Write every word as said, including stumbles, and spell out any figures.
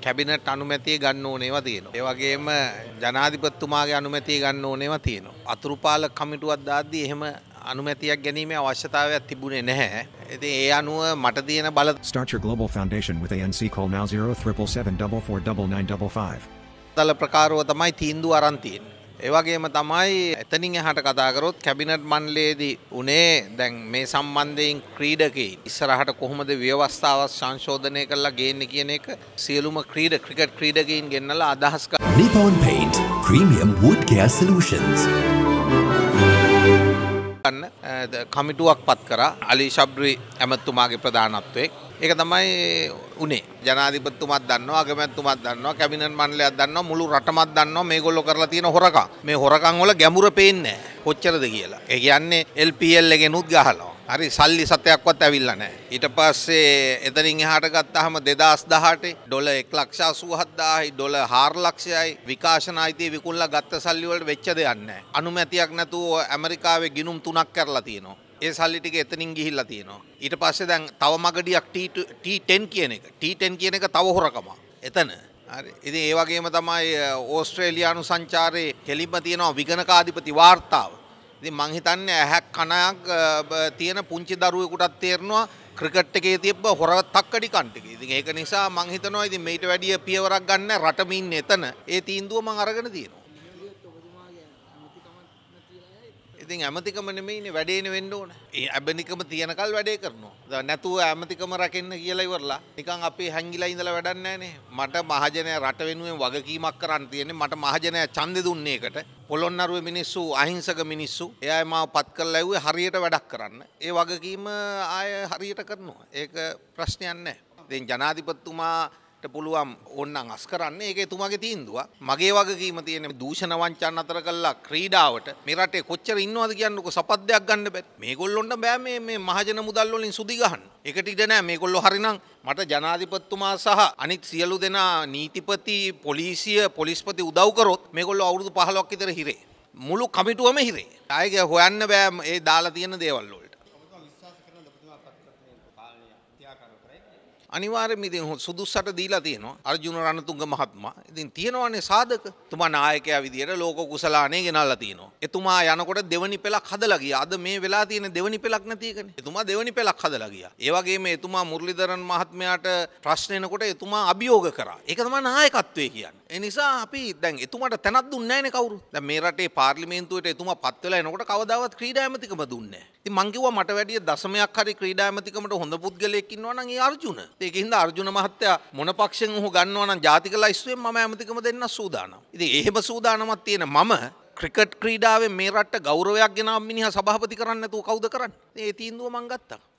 Cabinet අනුමැතිය ගන්න ඕනේවා තියෙනවා. ඒ වගේම ජනාධිපතිතුමාගේ අනුමැතිය ගන්න ඕනේවා තියෙනවා. අතුරුපාලක කමිටුවක් දාද්දී එහෙම අනුමැතියක් ගැනීමේ අවශ්‍යතාවයක් තිබුණේ නැහැ. ඉතින් ඒ අනුව මට තියෙන බල Start your global foundation with A N C. Call now zero triple seven four four nine nine five five. තල ප්‍රකාරව තමයි තීන්දුව අරන් තියෙන්නේ. ඒ වගේම තමයි එතනින් එහාට කතා කරොත් කැබිනට් මණ්ඩලයේදී උනේ දැන් මේ සම්බන්ධයෙන් ක්‍රීඩකයින් ඉස්සරහට කොහොමද ව්‍යවස්ථාව සංශෝධනය කරලා ගේන්නේ කියන එක සියලුම ක්‍රීඩ ක්‍රිකට් ක්‍රීඩකයින් ගෙන්නලා අදහස් කරනවා. Nippon Paint Premium Wood Care Solutions. කමිටුවක් පත් කරා අලි ශබ්රි ඇමතුමාගේ ප්‍රධානත්වයෙන්. ඒක තමයි උනේ. ජනාධිපතිතුමාත් දන්නවා, අගමැතිතුමාත් දන්නවා, කැබිනට් මණ්ඩලයක් දන්නවා, මුළු රටමත් දන්නවා මේගොල්ලෝ කරලා තියෙන හොරකම්. මේ හොරකම් වල ගැඹුර පේන්නේ නැහැ. කොච්චරද කියලා. ඒ කියන්නේ L P L එකෙනුත් ගහනවා. හරි සල්ලි සතයක්වත් ඇවිල්ලා නැහැ. ඊට පස්සේ එතනින් එහාට ගත්තාම දෙදාස් දහඅටේ ඩොලර් එක ලක්ෂ අසූ හදායි ඩොලර් හාර ලක්ෂයයි විකාශන අයිතිය විකුණලා ගත්ත සල්ලි වලට වෙච්ච දෙයක් නැහැ. අනුමැතියක් නැතුව ඇමරිකාවේ ගිණුම් තුනක් කරලා තියෙනවා. ඒ සල්ලි ටික එතනින් ගිහිල්ලා තියෙනවා. ඊට පස්සේ දැන් තව මගඩියක් T ten කියන එක. T ten කියන එක තව හොරකමක්. එතන. හරි. ඉතින් ඒ වගේම තමයි ඕස්ට්‍රේලියානු සංචාරයේ කෙලින්ම තියෙනවා විගණකාධිපති වාර්තාව. ඉතින් මං හිතන්නේ ඇහක් කනක් තියෙන පුංචි දරුවෙකුටත් තේරෙනවා ක්‍රිකට් එකේ තිබ්බ හොර තක්කඩි කන් ටික. ඉතින් ඒක නිසා මං හිතනවා ඉතින් මේට වැඩිය පියවරක් ගන්න රටම ඉන්නේ එතන. ඒ තීන්දුව මං අරගෙන තියෙනවා. ඉතින් ඇමතිකම නෙමෙයිනේ වැඩේනේ වෙන්න ඕන. ඒ ඇබනිකම තියනකල් වැඩේ කරනවා. දැන් නැතුව ඇමතිකම රකින්න කියලා ඉවරලා නිකන් අපේ හැංගිලා ඉඳලා වැඩක් නැහනේ. මට මහජනයා රට වෙනුවෙන් වගකීමක් කරන්න තියෙන්නේ. මට මහජනයා ඡන්දෙ දුන්නේ ඒකට. පොළොන්නරුවේ මිනිස්සු අහිංසක මිනිස්සු. එයා මාව පත් කරලා ඇව්වේ හරියට වැඩක් කරන්න. ඒ වගකීම ආය හරියට කරනවා. ඒක ප්‍රශ්නයක් නැහැ. දැන් ජනාධිපතිතුමා පුළුවන් ඕන්නම් අස් කරන්න ඒක එතුමාගේ තීන්දුව. මගේ වගකීම තියෙන දූෂණ වංචා නතර කළා ක්‍රීඩාවට මේ රටේ කොච්චර ඉන්නවද කියන්නකො සපත්දයක් ගන්න බෑ. මේගොල්ලොන්ට බෑ මේ මේ මහජන මුදල් වලින් සුදි ගහන්න. ඒකට ඉඩ නෑ. මේගොල්ලෝ හරිනම් මට ජනාධිපතිතුමා සහ අනිත් සියලු දෙනා නීතිපති පොලිසිය පොලිස්පති උදව් කරොත් මේගොල්ලෝ අවුරුදු පහළොවක් විතර හිරේ. මුළු කමිටුවම හිරේ. ආයේ හොයන්න බෑ ඒ දාලා තියෙන දේවල් වලට. අනිවාර්යයෙන්ම ඉතින් සුදුස්සට දීලා තියෙනවා අර්ජුන රණතුංග මහත්මයා. ඉතින් තියෙනවානේ සාධක. එතුමා නායකයා විදියට ලෝක කුසලානේ ගෙනල්ලා තියෙනවා. එතුමා යනකොට දෙවනි පෙළක් හදලා ගියා. අද මේ වෙලා තියෙන දෙවනි පෙළක් නැති එකනේ. එතුමා දෙවනි පෙළක් හදලා ගියා. ඒ වගේම එතුමා මුරලිදරන් මහත්මයාට ප්‍රශ්න එනකොට එතුමා අභියෝග කරා. ඒක තමයි නායකත්වය කියන්නේ. ඒ නිසා අපි දැන් එතුමාට තැනක් දුන්නේ නැහැනේ කවුරු. දැන් මේ රටේ පාර්ලිමේන්තුවට එතුමා පත් වෙලා එනකොට කවදාවත් ක්‍රීඩා ඇමතිකම දුන්නේ නැහැ. ඉතින් මං කිව්වා මට වැඩිය දශමයක් හරි ක්‍රීඩා ඇමතිකමට හොඳ පුද්ගලයෙක් ඉන්නවා නම් ඒ අර්ජුන. ඒකින්ද අර්ජුන මහත්තයා මොන පක්ෂෙන් ඔහු ගන්නවා නම් ජාතික ලයිස්තුවෙන් මම ඇමතිකම දෙන්න සූදානම්. ඉතින් එහෙම සූදානමක් තියෙන මම ක්‍රිකට් ක්‍රීඩාවේ මේ රටට ගෞරවයක් ගෙනාව මිනිහා සභාපති කරන්න නැතුව කවුද කරන්නේ? ඒ තීන්දුව මං ගත්තා.